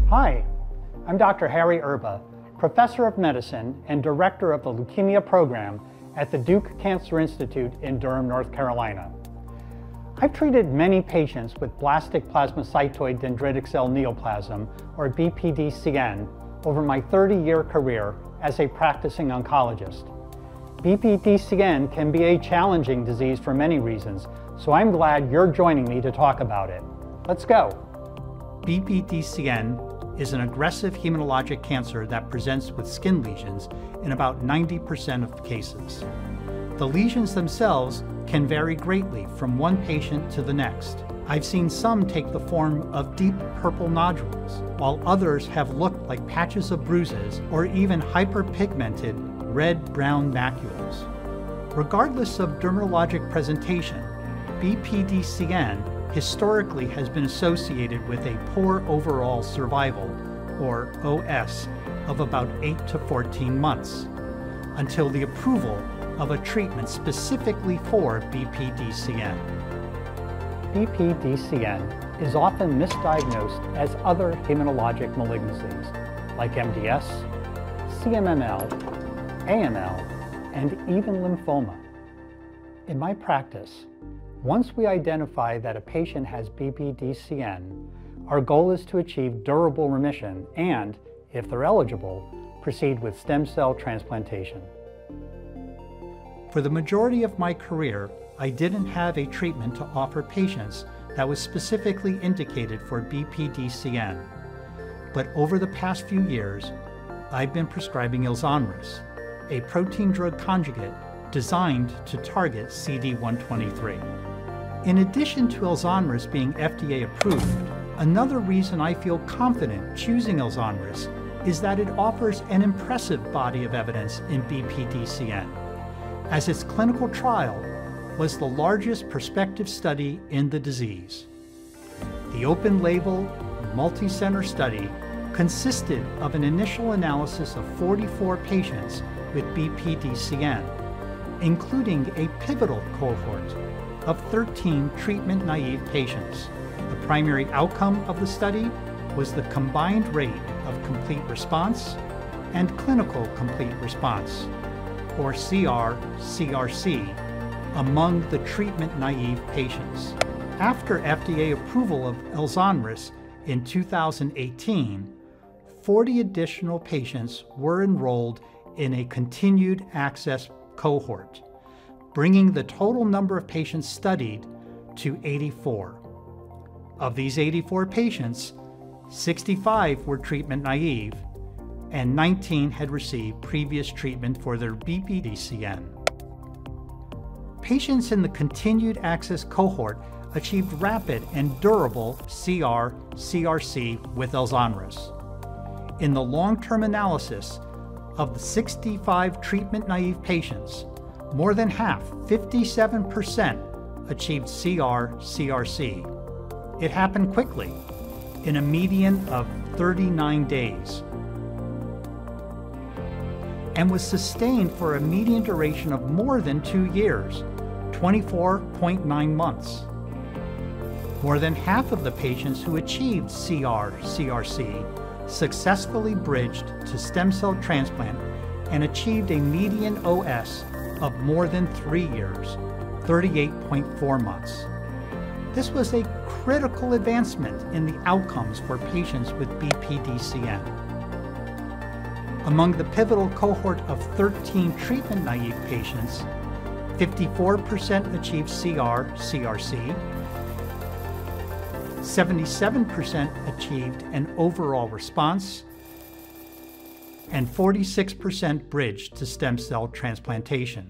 Hi, I'm Dr. Harry Erba, Professor of Medicine and Director of the Leukemia Program at the Duke Cancer Institute in Durham, North Carolina. I've treated many patients with blastic plasmacytoid dendritic cell neoplasm, or BPDCN, over my 30-year career as a practicing oncologist. BPDCN can be a challenging disease for many reasons, so I'm glad you're joining me to talk about it. Let's go. BPDCN is an aggressive hematologic cancer that presents with skin lesions in about 90% of cases. The lesions themselves can vary greatly from one patient to the next. I've seen some take the form of deep purple nodules, while others have looked like patches of bruises or even hyperpigmented red-brown macules. Regardless of dermatologic presentation, BPDCN historically has been associated with a poor overall survival, or OS, of about 8 to 14 months, until the approval of a treatment specifically for BPDCN. BPDCN is often misdiagnosed as other hematologic malignancies like MDS, CMML, AML, and even lymphoma. In my practice, once we identify that a patient has BPDCN, our goal is to achieve durable remission and, if they're eligible, proceed with stem cell transplantation. For the majority of my career, I didn't have a treatment to offer patients that was specifically indicated for BPDCN. But over the past few years, I've been prescribing ELZONRIS, a protein drug conjugate designed to target CD123. In addition to ELZONRIS being FDA approved, another reason I feel confident choosing ELZONRIS is that it offers an impressive body of evidence in BPDCN, as its clinical trial was the largest prospective study in the disease. The open-label, multi-center study consisted of an initial analysis of 44 patients with BPDCN, including a pivotal cohort of 13 treatment-naive patients. The primary outcome of the study was the combined rate of complete response and clinical complete response, or CR/CRc, among the treatment-naive patients. After FDA approval of ELZONRIS in 2018, 40 additional patients were enrolled in a continued access cohort, bringing the total number of patients studied to 84. Of these 84 patients, 65 were treatment-naive, and 19 had received previous treatment for their BPDCN. Patients in the continued access cohort achieved rapid and durable CR/CRc with ELZONRIS. In the long-term analysis of the 65 treatment-naive patients, more than half, 57%, achieved CR/CRc. It happened quickly, in a median of 39 days, and was sustained for a median duration of more than 2 years, 24.9 months. More than half of the patients who achieved CR/CRc successfully bridged to stem cell transplant and achieved a median OS of more than 3 years, 38.4 months. This was a critical advancement in the outcomes for patients with BPDCN. Among the pivotal cohort of 13 treatment-naive patients, 54% achieved CR/CRc, 77% achieved an overall response, and 46% bridged to stem cell transplantation.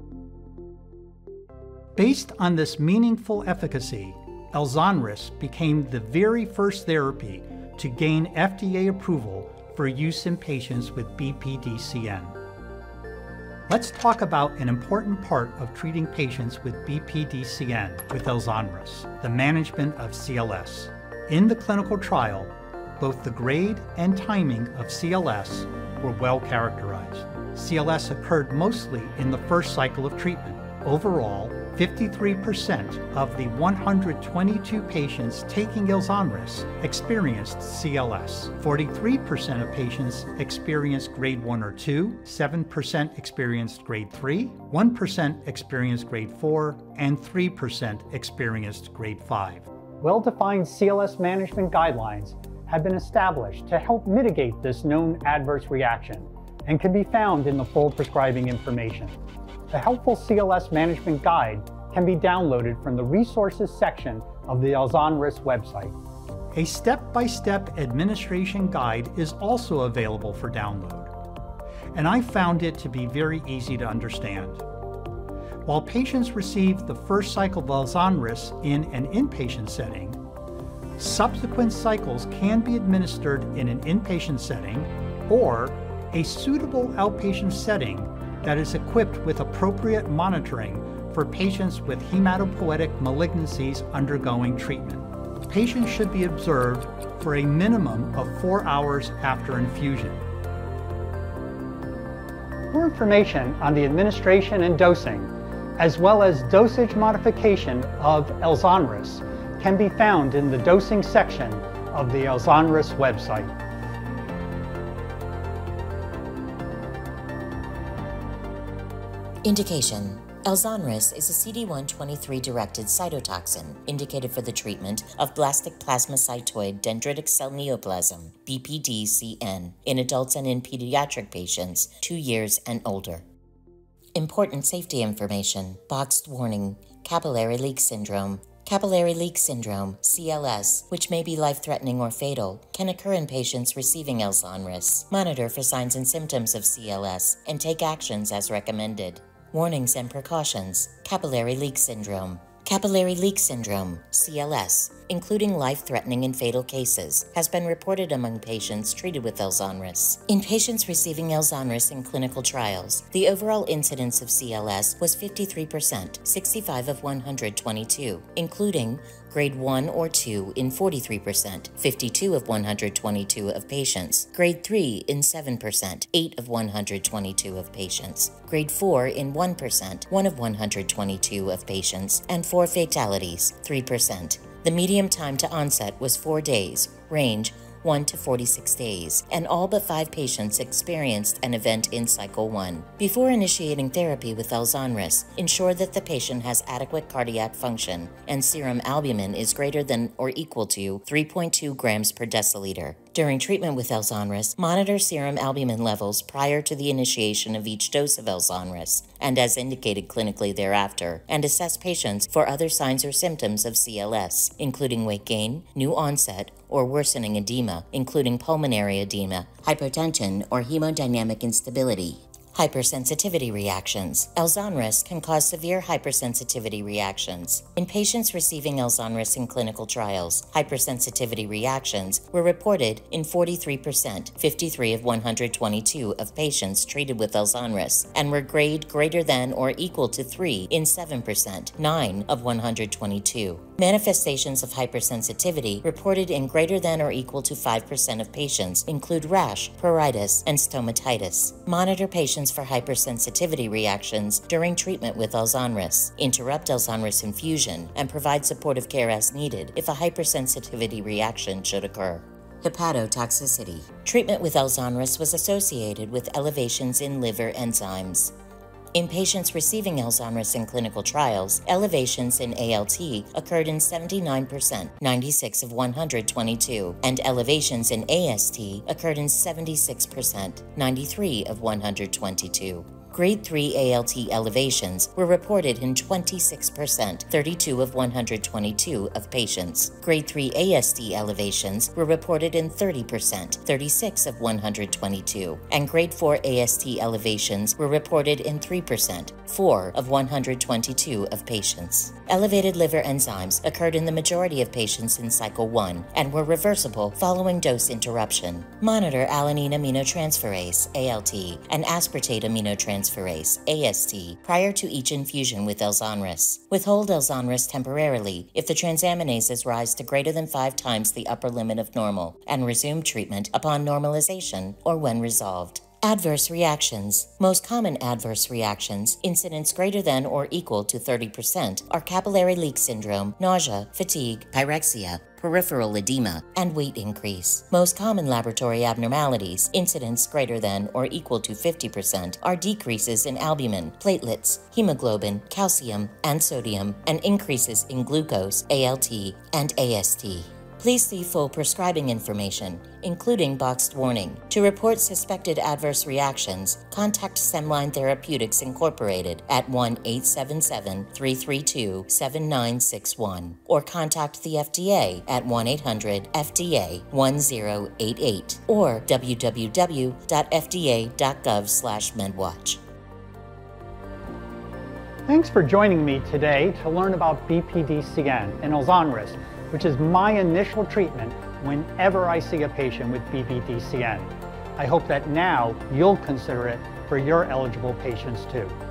Based on this meaningful efficacy, ELZONRIS became the very first therapy to gain FDA approval for use in patients with BPDCN. Let's talk about an important part of treating patients with BPDCN with ELZONRIS, the management of CLS. In the clinical trial, both the grade and timing of CLS were well characterized. CLS occurred mostly in the first cycle of treatment. Overall, 53% of the 122 patients taking ELZONRIS experienced CLS. 43% of patients experienced grade 1 or 2, 7% experienced grade 3, 1% experienced grade 4, and 3% experienced grade 5. Well-defined CLS management guidelines have been established to help mitigate this known adverse reaction and can be found in the full prescribing information. A helpful CLS management guide can be downloaded from the resources section of the ELZONRIS website. A step-by-step administration guide is also available for download, and I found it to be very easy to understand. While patients receive the first cycle of ELZONRIS in an inpatient setting, subsequent cycles can be administered in an inpatient setting or a suitable outpatient setting that is equipped with appropriate monitoring for patients with hematopoietic malignancies undergoing treatment. Patients should be observed for a minimum of 4 hours after infusion. More information on the administration and dosing, as well as dosage modification of ELZONRIS, can be found in the dosing section of the ELZONRIS website. Indication: ELZONRIS is a CD123-directed cytotoxin indicated for the treatment of blastic plasmacytoid dendritic cell neoplasm, BPDCN, in adults and in pediatric patients 2 years and older. Important safety information: boxed warning, capillary leak syndrome. Capillary leak syndrome, CLS, which may be life-threatening or fatal, can occur in patients receiving ELZONRIS. Monitor for signs and symptoms of CLS and take actions as recommended. Warnings and precautions: capillary leak syndrome. Capillary leak syndrome, CLS, including life-threatening and fatal cases, has been reported among patients treated with ELZONRIS. In patients receiving ELZONRIS in clinical trials, the overall incidence of CLS was 53%, 65 of 122, including grade 1 or 2 in 43%, 52 of 122 of patients, grade 3 in 7%, 8 of 122 of patients, grade 4 in 1%, 1 of 122 of patients, and 4 fatalities, 3%. The median time to onset was 4 days, range 1 to 46 days, and all but 5 patients experienced an event in cycle 1. Before initiating therapy with ELZONRIS, ensure that the patient has adequate cardiac function and serum albumin is greater than or equal to 3.2 grams per deciliter. During treatment with ELZONRIS, monitor serum albumin levels prior to the initiation of each dose of ELZONRIS, and as indicated clinically thereafter, and assess patients for other signs or symptoms of CLS, including weight gain, new onset, or worsening edema, including pulmonary edema, hypertension, or hemodynamic instability. Hypersensitivity reactions. ELZONRIS can cause severe hypersensitivity reactions. In patients receiving ELZONRIS in clinical trials, hypersensitivity reactions were reported in 43%, 53 of 122 of patients treated with ELZONRIS, and were grade greater than or equal to 3 in 7%, 9 of 122. Manifestations of hypersensitivity reported in greater than or equal to 5% of patients include rash, pruritus, and stomatitis. Monitor patients for hypersensitivity reactions during treatment with ELZONRIS. Interrupt ELZONRIS infusion and provide supportive care as needed if a hypersensitivity reaction should occur. Hepatotoxicity. Treatment with ELZONRIS was associated with elevations in liver enzymes. In patients receiving ELZONRIS in clinical trials, elevations in ALT occurred in 79%, 96 of 122, and elevations in AST occurred in 76%, 93 of 122. Grade 3 ALT elevations were reported in 26%, 32 of 122 of patients. Grade 3 AST elevations were reported in 30%, 36 of 122, and Grade 4 AST elevations were reported in 3%, 4 of 122 of patients. Elevated liver enzymes occurred in the majority of patients in cycle 1 and were reversible following dose interruption. Monitor alanine aminotransferase, ALT, and aspartate aminotransferase, AST, prior to each infusion with ELZONRIS. Withhold ELZONRIS temporarily if the transaminases rise to greater than 5 times the upper limit of normal, and resume treatment upon normalization or when resolved. Adverse reactions. Most common adverse reactions, incidence greater than or equal to 30%, are capillary leak syndrome, nausea, fatigue, pyrexia, peripheral edema, and weight increase. Most common laboratory abnormalities, incidence greater than or equal to 50%, are decreases in albumin, platelets, hemoglobin, calcium, and sodium, and increases in glucose, ALT, and AST. Please see full prescribing information, including boxed warning. To report suspected adverse reactions, contact Stemline Therapeutics Incorporated at 1-877-332-7961 or contact the FDA at 1-800-FDA-1088 or www.fda.gov/medwatch. Thanks for joining me today to learn about BPDCN and ELZONRIS, which is my initial treatment whenever I see a patient with BPDCN. I hope that now you'll consider it for your eligible patients too.